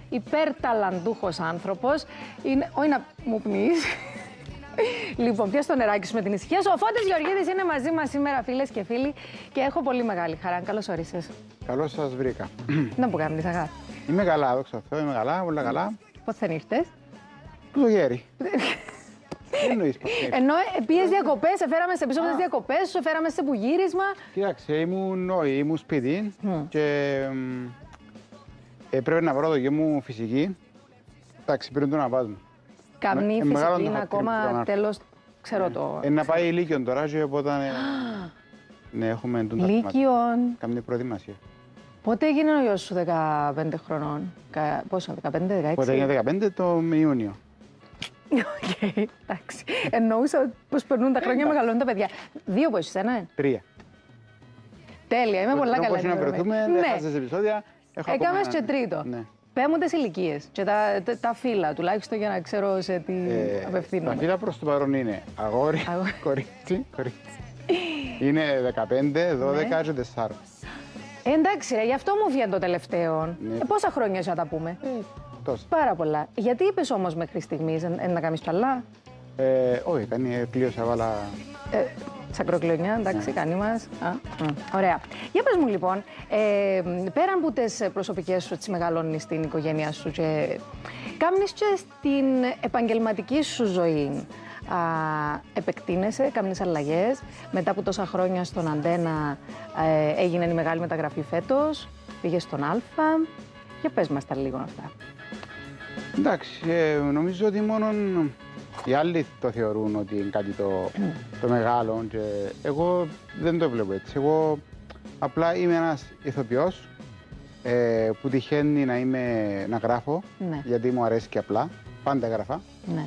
υπερταλαντούχος άνθρωπος. Όχι να μου πνείς. Λοιπόν, πιάσ' το νεράκι σου με την ησυχία σου. Ο Φώτης Γεωργίδης είναι μαζί μας σήμερα, φίλες και φίλοι, και έχω πολύ μεγάλη χαρά. Καλώς όρισες. Καλώς σας βρήκα. Να που κάνεις, αγάπη. Είμαι καλά, δόξα τω Θεώ, είμαι καλά, όλα καλά. Πώς δεν ήρθες? Το γέρι. Τι εννοείς πώς ήρθες? Ενώ πήγες διακοπές, σε φέραμε σε πίσω από τις διακοπές, σου φέραμε σε πουγύρισμα. Κοίταξε, ήμουν σπίτι και πρέπει να βρω το γιο μου φυσική. Εντάξει, πριν το να βάζουμε. Καμνή φυσική είναι ακόμα τέλος, ξέρω το. Να πάει ηλίκιον τώρα και οπότε ναι, έχουμε τον Λύκειον. Καμνή προετοιμασία. Πότε έγινε ο γιος σου 15 χρονών? Πόσο, 15-16? Πότε έγινε 15 το Ιούνιο. Οκ, εντάξει. Εννοούσα πως περνούν τα χρόνια, μεγαλώνουν τα παιδιά. 2 πόσους, 1? 3. Τέλεια, είμαι πολλά καλά. Όπως να βρεθούμε, δεν χάσες επεισόδια. Έκαμες και τρίτο. Πες μου τις ηλικίες και τα φύλλα, τουλάχιστον για να ξέρω σε τι απευθύνομαι. Τα φύλλα προς το παρόν είναι αγόρι, κορίτσι. Είναι 15, 12 και 4. Εντάξει ρε, γι' αυτό μου βγαίνει το τελευταίο. Πόσα χρόνια σου να τα πούμε? Τόσα. Πάρα πολλά. Γιατί είπες όμως μέχρι στιγμής να κάνεις κι άλλα? Όχι, πλήρωσα, βάλα... Σακροκλονιά, εντάξει, κάνει μας. Ωραία. Για πες μου λοιπόν, πέραν από τις προσωπικές σου, τις μεγαλώνεις στην οικογένειά σου και κάνεις και στην επαγγελματική σου ζωή, επεκτείνεσαι, κάνεις αλλαγές. Μετά από τόσα χρόνια στον Αντένα έγινε η μεγάλη μεταγραφή φέτος, πήγες στον Α. Για πες μας τα λίγο αυτά. Εντάξει, νομίζω ότι μόνο οι άλλοι το θεωρούν ότι είναι κάτι το μεγάλο και εγώ δεν το βλέπω έτσι. Εγώ απλά είμαι ένας ηθοποιός που τυχαίνει να γράφω, γιατί μου αρέσει και απλά, πάντα γράφα. Ναι.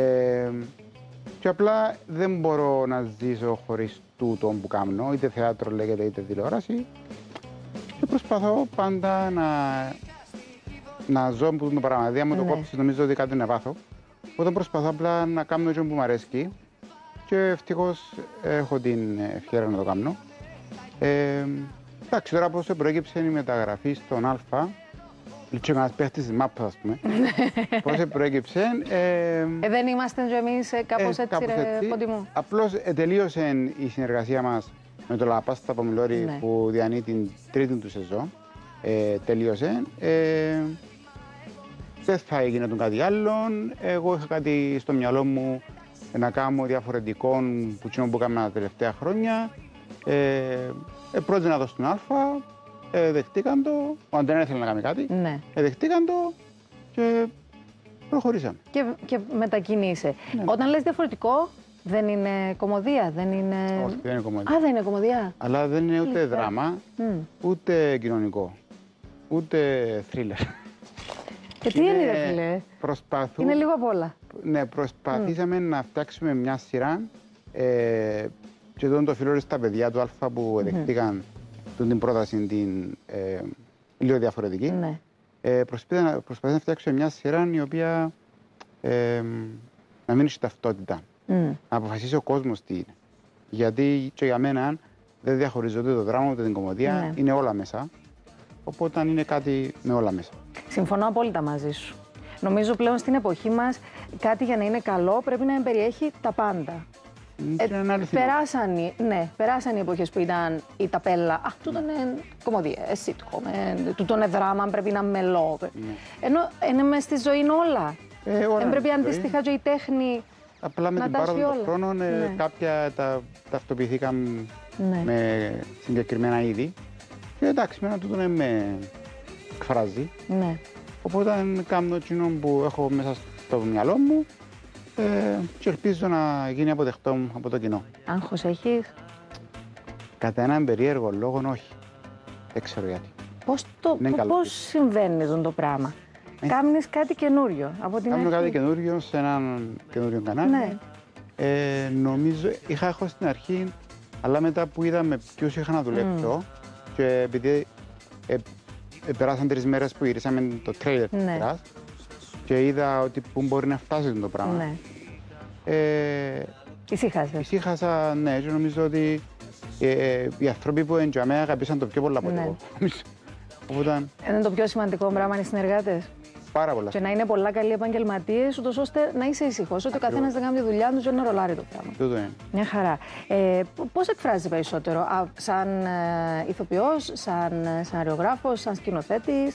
Και απλά δεν μπορώ να ζήσω χωρίς τούτο που κάνω, είτε θέατρο λέγεται είτε τηλεόραση. Και προσπαθώ πάντα να ζω με το πράγμα. Δηλαδή, άμα το κόψεις, νομίζω ότι κάτι να πάθω. Οπότε προσπαθώ απλά να κάνω αυτό που μου αρέσει και ευτυχώς έχω την ευκαιρία να το κάνω. Εντάξει, τώρα πώς προέκυψε η μεταγραφή στον Α, και ένας παίχτης της μάπας, ας πούμε. Πώς προέκυψε. Δεν είμαστε και εμείς κάπως έτσι, ρε Φώτη μου? Απλώς τελείωσε η συνεργασία μας με το Λαπάστα Παμιλόρι που διανύει την τρίτη του σεζόν. Τελείωσε. Δεν θα έγινε τον κάτι άλλο. Εγώ είχα κάτι στο μυαλό μου να κάνω διαφορετικό που έκανα τα τελευταία χρόνια. Πρότεινα το στον Α, δεχτήκαν το. Ο Αντένα ήθελε να κάνει κάτι. Δεχτήκαν το και προχωρήσαμε. Και μετακινείσαι. Όταν λες διαφορετικό, δεν είναι κωμωδία, δεν είναι... Όχι, δεν είναι κωμωδία. Α, δεν είναι κωμωδία. Αλλά δεν είναι ούτε δράμα, ούτε κοινωνικό, ούτε θρίλερ. Και τι είναι, ρε φίλε? Είναι λίγο απ' όλα. Ναι, προσπαθήσαμε να φτιάξουμε μια σειρά και εδώ το φιλόρι στα παιδιά του Α που δεχτήκαν την πρόταση την λίγο διαφορετική. Προσπαθήσαμε να φτιάξουμε μια σειρά η οποία να μην έχει ταυτότητα. Να αποφασίσει ο κόσμος τι είναι. Γιατί και για μένα δεν διαχωρίζω ούτε το δράμα ούτε την κωμωδία, είναι όλα μέσα. Οπότε είναι κάτι με όλα μέσα. Συμφωνώ απόλυτα μαζί σου. Νομίζω πλέον στην εποχή μας κάτι για να είναι καλό πρέπει να περιέχει τα πάντα. Περάσαν οι εποχές που ήταν η ταπέλα. Τούτο είναι κωμωδία, sitcom, τούτο είναι δράμα, πρέπει να μελώ. Ενώ είναι μες στη ζωή όλα. Πρέπει αντίστοιχα και η τέχνη. Απλά με την πάροδο των χρόνων κάποια ταυτοποιηθήκαν με συγκεκριμένα είδη. Και εντάξει, μένα τούτο δεν με εκφράζει. Οπότε κάνω εκείνο που έχω μέσα στο μυαλό μου και ελπίζω να γίνει αποδεκτό μου από το κοινό. Άγχος έχεις? Κατά έναν περίεργο λόγο, όχι. Δεν ξέρω γιατί. Πώς συμβαίνει αυτό το πράγμα? Κάνεις κάτι καινούριο από την αρχή? Κάνω κάτι καινούριο σε έναν καινούριο κανάλι. Νομίζω, είχα στην αρχή, αλλά μετά που είδαμε ποιους είχα να δουλέψω και επειδή περάσαν 3 μέρες που γυρίσαμε το τρέιλερ της σειράς και είδα ότι πού μπορεί να φτάσει το πράγμα. Ησύχασα, ναι, και νομίζω ότι οι άνθρωποι που είναι για μένα αγαπήσαν το πιο πολλά από εγώ. Είναι το πιο σημαντικό πράγμα οι συνεργάτες? Πάρα πολλά. Και να είναι πολλά καλοί επαγγελματίες, ούτως ώστε να είσαι ήσυχος, ότι ο καθένας δεν κάνει τη δουλειά του και να ρολάρει το πράγμα. Τούτο είναι. Μια χαρά. Πώς εκφράζει περισσότερο, σαν ηθοποιός, σαν σεναριογράφος, σαν σκηνοθέτης?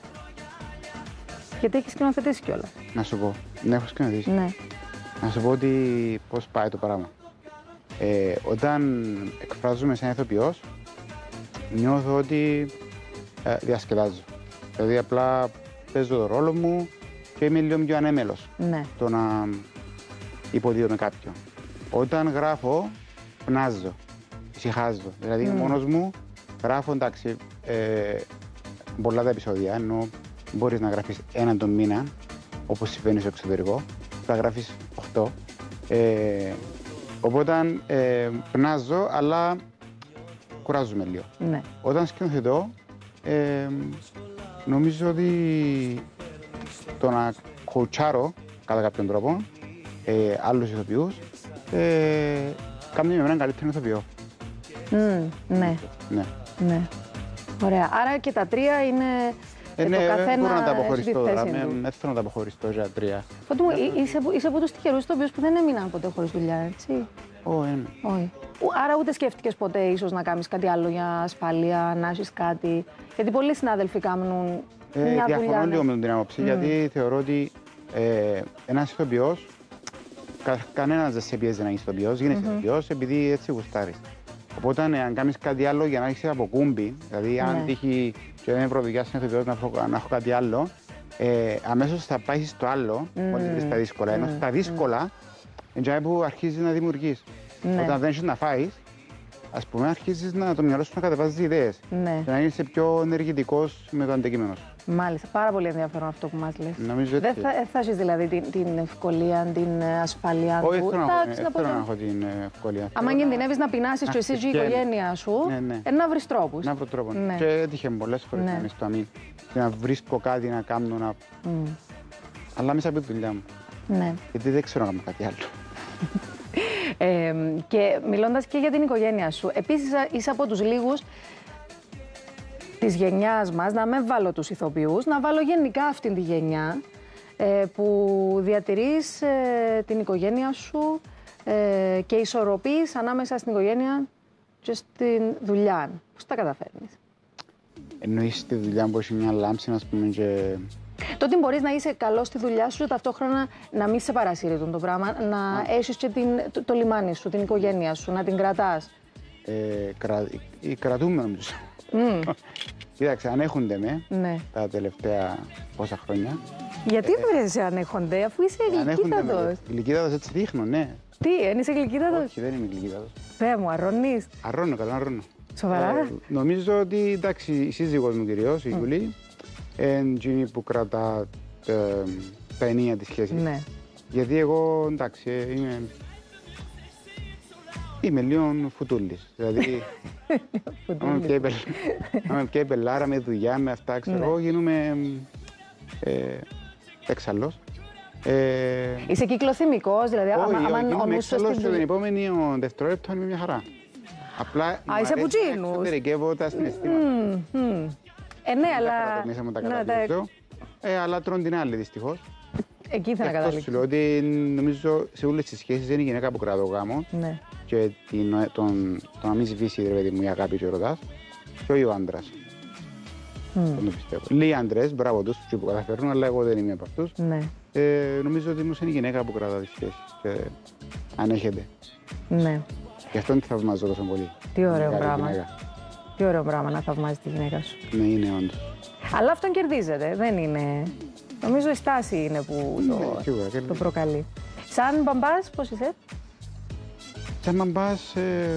Γιατί έχει σκηνοθετήσει κιόλας. Να σου πω, ναι, έχω σκηνοθετήσει. Ναι. Να σου πω ότι πώς πάει το πράγμα. Όταν εκφράζομαι σαν ηθοποιός, νιώθω ότι διασκεδάζω. Δηλαδή απλά παίζω το ρόλο μου και είμαι λίγο πιο ανέμελος. Ναι. Το να υποδίδω με κάποιον. Όταν γράφω, πνάζω, ησυχάζω. Δηλαδή μόνος μου γράφω, εντάξει, πολλά τα επεισόδια, ενώ μπορείς να γράφεις έναν τον μήνα, όπως συμβαίνει στο εξωτερικό, θα γράφεις 8. Οπότε πνάζω, αλλά κουράζομαι λίγο. Ναι. Όταν σκηνοθετώ, νομίζω ότι το να κοουτσάρω κατά κάποιον τρόπο άλλους ηθοποιούς κάνει με έναν καλύτερο ηθοποιό. Ναι. Ναι. Ναι. Ωραία. Άρα και τα τρία είναι το καθένα μπορώ να τα αποχωριστώ τώρα. του. Δεν θέλω να τα αποχωριστώ για τρία. Φώτου μου, είσαι από τους τυχερούς ηθοποιούς που δεν έμειναν ποτέ χωρίς δουλειά, έτσι? Όχι. Άρα ούτε σκέφτηκες ποτέ ίσως να κάνεις κάτι άλλο για ασφάλεια, να έχεις κάτι? Γιατί πολλοί συνάδελφοι κάνουν μια δουλειά. Διαφωνώ λίγο με την άποψη, γιατί θεωρώ ότι ένας ηθοποιός, κανένας δεν σε πιέζει να είσαι ηθοποιός, γίνεσαι ηθοποιός επειδή έτσι γουστάρεις. Οπότε αν κάνεις κάτι άλλο για να έχεις αποκούμπι, δηλαδή αν τύχει και δεν είναι προδικιά σαν ηθοποιός να έχω κάτι άλλο, αμέσως θα πάει στο άλλο, μόλις δεις τα δύσκολα. Ενώ στα δύσκολα, εντιαμέ που αρχίζεις να δημιουργείς. Όταν δεν έχεις να φάεις, ας πούμε, αρχίζεις το μυαλό σου να κατεβάζει ιδέες. Και να είσαι πιο ενεργητικός με το αντικείμενο σου. Μάλιστα, πάρα πολύ ενδιαφέρον αυτό που μας λες. Νομίζω δεν θα έχεις δηλαδή την ευκολία, την ασφαλεία του. Όχι, θέλω να έχω την ευκολία. Αν κινδυνεύεις να πεινάσεις και εσύ και η οικογένεια σου, να βρεις τρόπους. Να βρω τρόπο. Και έτυχε πολλές φορές να είμαι στο αμήν. Και να βρίσκω κάτι να κάνω, αλλά μέσα από τη δουλειά μου. Ναι. Γιατί δεν ξέρω να κάνω κάτι άλλο. Και μιλώντας και για την οικογένεια σου, επίσης είσαι από τους λίγους της γενιάς μας, να μην βάλω τους ηθοποιούς, να βάλω γενικά αυτήν τη γενιά που διατηρείς την οικογένεια σου και ισορροπείς ανάμεσα στην οικογένεια και στην δουλειά. Πώς τα καταφέρνεις? Εννοείς τη δουλειά που έχει μια λάμψη, ας πούμε, και... Το ότι μπορείς να είσαι καλός στη δουλειά σου, ταυτόχρονα να μην σε παρασύρει το πράγμα, να έχεις και το λιμάνι σου, την οικογένεια σου, να την κρατάς. Κρατούμε, νομίζω. Κοίταξε, ανέχονται τα τελευταία πόσα χρόνια. Γιατί δεν σε ανέχονται, αφού είσαι γλυκύτατος? Γλυκύτατος, έτσι δείχνω, ναι. Τι, είσαι γλυκύτατος? Όχι, δεν είμαι γλυκύτατος. Πέ μου, αρρώνεις? Αρρώνω, καλά αρρώνω. Σοβαρά? Νομίζω ότι, εντάξει, η σύζυγός μου κυρίως, η Γιουλή, είναι εκείνη που κρατά τα ενία της σχέσης. Ναι. Γιατί εγώ, εντάξει, είμαι λίγο φουτούλης. Δηλαδή, άμα πια η πελάρα με δουλειά, με αυτά, ξέρω εγώ, γίνομαι έξαλλος. Είσαι κυκλοθυμικός, δηλαδή, άμα ο νους σου στην... Την επόμενη δευτερόλεπτο είμαι μια χαρά. Απλά μου αρέσει να εξωτερικεύω τα συναισθήματα. Ναι, αλλά... Μέσα μου τα καταλήξω, αλλά τρώνε την άλλη, δυστυχώς. Εκεί θα καταλήξω. Αυτό σου λέω ότι νομίζω σε όλες τις σχέσεις είναι η γυναίκα που κρατά το γάμο και το να μην σβήσει μου η αγάπη και ο ρωτάς, και όχι ο άντρας. Δεν το πιστεύω. Λίγοι άντρες, μπράβο τους που καταφέρνουν, αλλά εγώ δεν είμαι από αυτούς. Νομίζω ότι όμως είναι η γυναίκα που κρατά τις σχέσεις και ανέχεται. Ναι. Γι' αυτό τη θαυμάζω τόσο πολύ. Τι ωραίο πράγμα. Τι ωραίο πράγμα να θαυμάζεις τη γυναίκα σου. Ναι, είναι όντως. Αλλά αυτόν κερδίζεται, δεν είναι... Νομίζω η στάση είναι που το προκαλεί. Σαν μπαμπάς, πώς είσαι? Σαν μπαμπάς...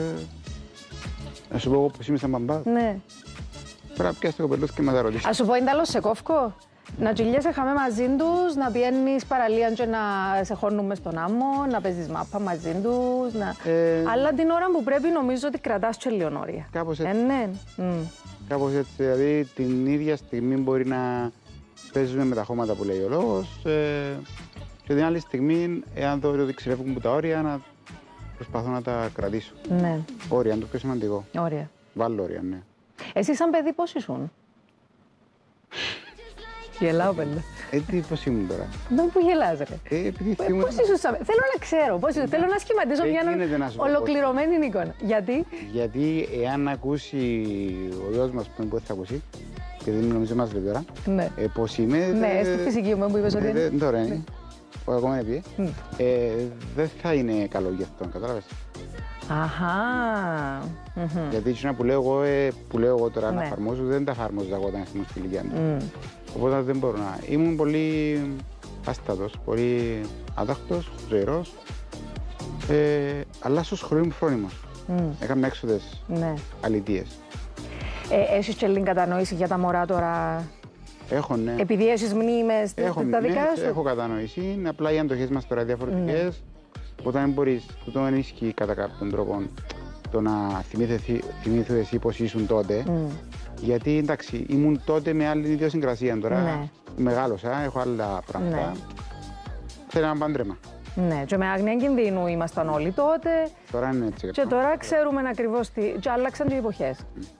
Να σου πω εγώ πώς είμαι σαν μπαμπάς. Ναι. Πρέπει να πιάσεις το κοπελούς και να τα ρωτήσεις. Ας σου πω, είναι άλλο σε κόφκο. Να τσιλιέσαι χαμέ μαζί τους, να πιένεις παραλία και να σε χώνουν μες στον άμμο, να παίζεις μάπα μαζί τους. Αλλά την ώρα που πρέπει νομίζω ότι κρατάς και λίγο όρια. Κάπως έτσι. Ναι. Κάπως έτσι, δηλαδή την ίδια στιγμή μπορεί να παίζουμε με τα χώματα που λέει ο λόγος και την άλλη στιγμή, εάν δω ότι ξεφεύγουν από τα όρια, να προσπαθώ να τα κρατήσω. Ναι. Όρια, είναι το πιο σημαντικό. Όρια. Βάλω όρια, ναι. Εσύ σαν παιδί πώς ήσουν? Γελάω, παιδιά. Πώς ήμουν τώρα. Δεν που γελάς, ρε. Επειδή Πώς ήσουν θέλω να ξέρω, θέλω να σχηματίσω μια ολοκληρωμένη εικόνα. Γιατί? Γιατί εάν ακούσει ο γιος μας που θα ακούσει, και δεν νομίζω μας λέει τώρα, πώς είμαι... Ναι, στη φυσική μου που είπες ότι είναι. Τώρα είναι, ακόμα είναι πει, δεν θα είναι καλό για αυτόν, κατάλαβες. Αχα. Γιατί εκείνα που λέω εγώ τώρα να εφαρμόζω, δεν τα εφαρμόζω εγώ όταν ήμουν στη ηλικία μου. Οπότε δεν μπορώ να... Ήμουν πολύ άστατος, πολύ άταχτος, ζωηρός, αλλά στο σχολείο μου φρόνιμος. Έκανα έξοδες αλητίες. Έχεις και λίγη κατανόηση για τα μωρά τώρα? Έχω, ναι. Επειδή έχεις μνήμες τα δικά σου? Έχω κατανόηση, απλά οι αντοχές μας τώρα διαφορετικές. Οπότε δεν μπορείς, τούτο δεν ισχύει κατά κάποιον τρόπο το να θυμήθω εσύ πώς ήσουν τότε. Γιατί εντάξει, ήμουν τότε με άλλη ιδιοσυγκρασία τώρα. Μεγάλωσα, έχω άλλα πράγματα. Θέλω ένα παντρέμα. Ναι, και με άγνοια κινδύνου ήμασταν όλοι τότε. Τώρα είναι έτσι. Και τώρα ξέρουμε ακριβώς τι. Και άλλαξαν και οι εποχές.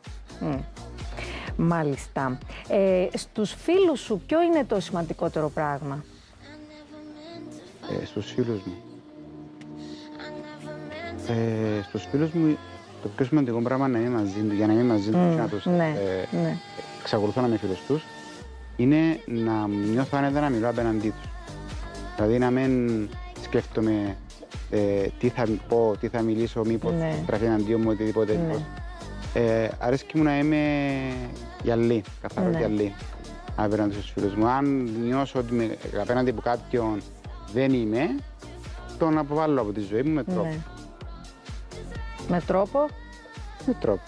Μάλιστα. Στους φίλους σου, ποιο είναι το σημαντικότερο πράγμα? Στους φίλους μου. Στους φίλους μου, το πιο σημαντικό πράγμα να είμαι μαζί του, για να είμαι μαζί του και να τους εξακολουθώ να είμαι φίλος τους, είναι να νιώθω άνετα να μιλώ απέναντί τους. Δηλαδή να μην σκέφτομαι τι θα πω, τι θα μιλήσω, μήπως στραφεί εναντίον μου, οτιδήποτε. Αρέσκει μου να είμαι γυαλί, καθαρό γυαλί απέναντι στους φίλους μου. Αν νιώσω ότι απέναντι από κάποιον δεν είμαι, τον αποβάλλω από τη ζωή μου με τρόπο. Με τρόπο? Με τρόπο.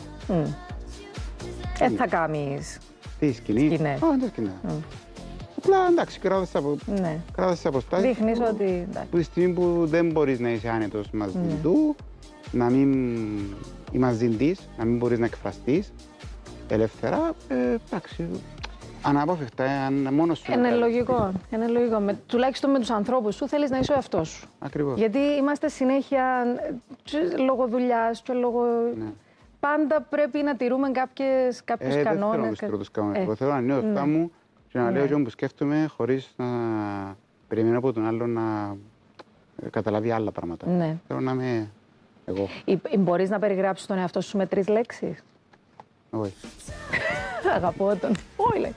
Θα κάνεις σκηνή? Ναι. Δεν σκηνή. Απλά εντάξει, κράτας αποστάσεις. Δείχνεις ότι... Που τη στιγμή που δεν μπορείς να είσαι άνετος μαζί του, να μην μαζί της, να μην μπορείς να εκφραστείς ελεύθερα, εντάξει, αναπόφευκτα, μόνος σου. Είναι λογικό. Τουλάχιστον με τους ανθρώπους σου θέλεις να είσαι ο εαυτός σου. Ακριβώς. Γιατί είμαστε συνέχεια λόγω δουλειάς και λόγω... Πάντα πρέπει να τηρούμε κάποιους κανόνες. Δεν θέλω να τηρώ τους κανόνες. Εγώ θέλω να νιώθω αυτά μου και να λέω και που σκέφτομαι χωρίς να περιμένω από τον άλλο να καταλάβει άλλα πράγματα. Θέλω να είμαι εγώ. Μπορείς να περιγράψεις τον εαυτό σου με 3 λέξεις? Όχι. Αγαπώ τον. Όχι, λέει.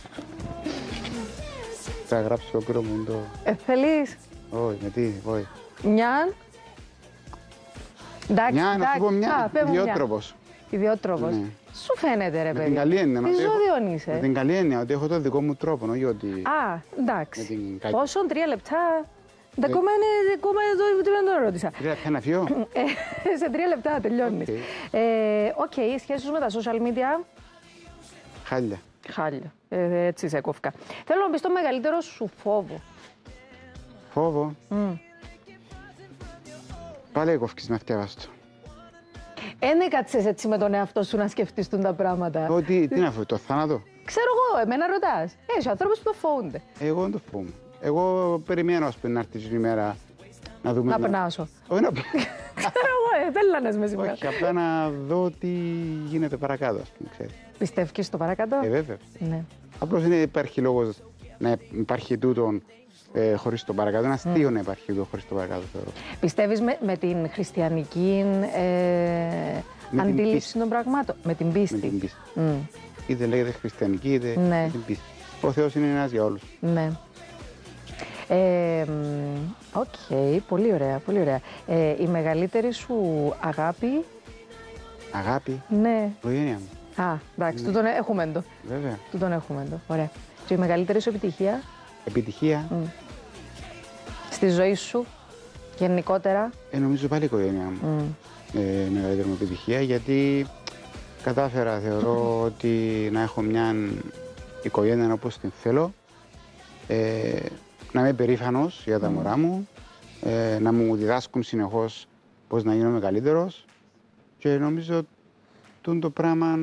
Θα γράψω το πύρο μου το... Θέλεις? Όχι, με τι, όχι. Μιαν. Εντάξει, να σου πω μια, ιδιότροπος. Ιδιότροπος. Σου φαίνεται, ρε παιδί. Με την καλή έννοια. Τι ζώδιον είσαι? Με την καλή έννοια, ότι έχω το δικό μου τρόπο, όχι ότι... Εντάξει. Πόσο, 3 λεπτά? Ακόμα το ρώτησα. 3 λεπτά να φύγω? Σε 3 λεπτά τελειώνεις. Οκ, σχέσεις με τα social media? Χάλια. Έτσι σε κόφηκα. Θέλω να πεις το μεγαλύτερο σου φόβο. Φόβο? Πάλι κόφηκες με αυτιά βάστο. Έκατσες έτσι με τον εαυτό σου να σκεφτείς τα πράγματα. Τι να φοβεί, το θάνατο? Ξέρω εγώ, εμένα ρωτάς. Έχει ανθρώπους που το φοβούνται. Εγώ δεν το φοβούμαι. Εγώ περιμένω να έρθει την ημέρα να δούμε... Να περνάσω. Όχι να Ξέρω εγώ, πέλανες με σήμερα. Όχι, απλά να δω τι γίνεται παρακάτω, ας πούμε, ξέρεις. Πιστεύεις στο παρακάτω? Βέβαια. Ναι. Απλώς δεν υπάρχει λόγος να υπάρχει τούτον χωρίς το παρακάτω. Είναι αστείο να υπάρχει τούτο χωρίς το παρακάτω, θεωρώ. Πιστεύεις με την χριστιανική αντίληψη των πραγμάτων? Με την πίστη. Με την πίστη. Είτε λέγεται χριστιανική, είτε με την πίστη. Ο Θεός είναι ένας για όλους. Ναι. Πολύ ωραία, πολύ ωραία. Η μεγαλύτερη σου αγάπη? Αγάπη? Ναι. Η οικογένεια μου. Εντάξει, τούτον έχουμε το. Βέβαια. Τούτον έχουμε το, ωραία. Και η μεγαλύτερη σου επιτυχία? Επιτυχία? Στη ζωή σου, γενικότερα? Νομίζω πάλι η οικογένεια μου. Μεγαλύτερη μου επιτυχία, γιατί κατάφερα, θεωρώ, ότι να έχω μια οικογένεια όπως την θέλω. Να είμαι περήφανος για τα μωρά μου, να μου διδάσκουν συνεχώς πώς να γίνω μεγαλύτερος και νομίζω το πράγμα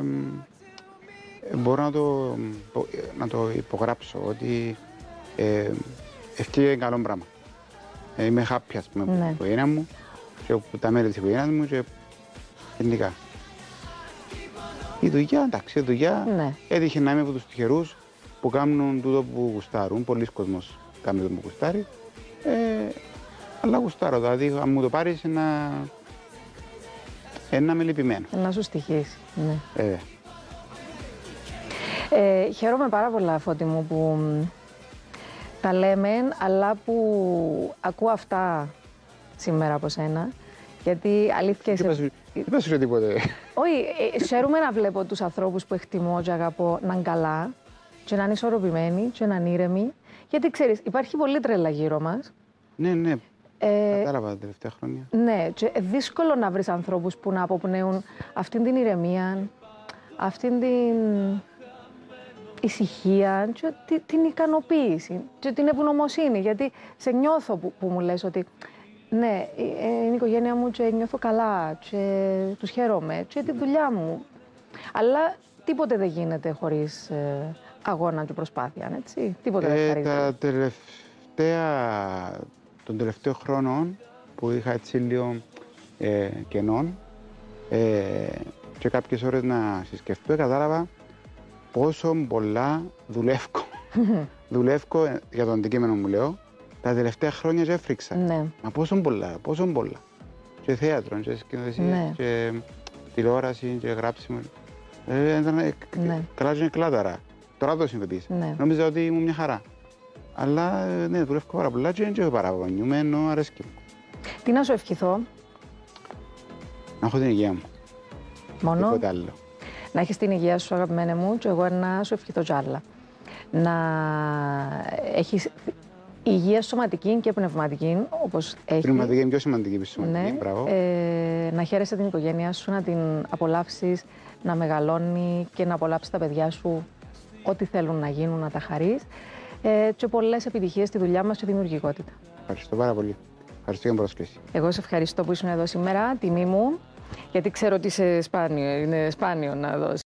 μπορώ να το υπογράψω, ότι αυτό είναι καλό πράγμα. Είμαι happy, ας πούμε, με την οικογένεια μου και τα μέλη της οικογένειας μου και γενικά. Η δουλειά, εντάξει, η δουλειά έτυχε να είμαι από τους τυχερούς που κάνουν τούτο που γουστάρουν. Πολλοί κόσμος κάνει το που γουστάρει. Αλλά γουστάρω, δηλαδή αν μου το πάρεις να είμαι λυπημένο. Να σου στοιχήσει, ναι. Χαίρομαι πάρα πολλά, Φώτη μου, που τα λέμε, αλλά που ακούω αυτά σήμερα από σένα. Γιατί αλήθεια είσαι... Δεν πας σου τίποτε. Όχι, χαίρομαι να βλέπω τους ανθρώπους που εκτιμώ και αγαπώ να είναι καλά και να είναι ισορροπημένοι και να είναι ήρεμοι. Γιατί ξέρεις, υπάρχει πολύ τρέλα γύρω μας. Ναι. Κατάλαβα τα τελευταία χρόνια. Ναι, και δύσκολο να βρεις ανθρώπους που να αποπνέουν αυτήν την ηρεμία, αυτήν την ησυχία και την ικανοποίηση και την ευγνωμοσύνη. Γιατί σε νιώθω που μου λες ότι ναι, είναι η οικογένεια μου και νιώθω καλά και τους χαίρομαι και τη δουλειά μου. Αλλά τίποτε δεν γίνεται χωρίς αγώνα και προσπάθεια, έτσι. Τίποτε δεν χαρίζει. Των τελευταίων χρόνων που είχα έτσι λίγο κενών και κάποιες ώρες να συσκεφτώ, κατάλαβα πόσο πολλά δουλεύω για το αντικείμενο μου, λέω, τα τελευταία χρόνια και έφρυξα. Ναι. Μα πόσο πολλά. Και θέατρο, και σκηνοθεσία, και τηλεόραση, και γράψιμο. Καλά και κλάδαρα. Τώρα το συνειδητοποίησα. Ναι. Νόμιζα ότι ήμουν μια χαρά. Αλλά ναι, δουλεύω πάρα πολλά και δεν έχω παραπονιούμενο, αρέσκει μου. Τι να σου ευχηθώ? Να έχω την υγεία μου. Μόνο? Τίποτα άλλο. Να έχεις την υγεία σου, αγαπημένε μου, και εγώ να σου ευχηθώ κι άλλα. Να έχεις υγεία σωματική και πνευματική, όπως έχει. Πνευματική είναι πιο σημαντική από σωματική, ναι. Μπράβο. Να χαίρεσαι την οικογένειά σου, να την απολαύσεις, να μεγαλώνει και να απολαύσεις τα παιδιά σου ό,τι θέλουν να γίνουν, να τα χαρείς. Και πολλές επιτυχίες στη δουλειά μας και δημιουργικότητα. Ευχαριστώ πάρα πολύ. Ευχαριστώ για την πρόσκληση. Εγώ σε ευχαριστώ που ήσουν εδώ σήμερα, τιμή μου, γιατί ξέρω ότι είναι σπάνιο να δώσεις.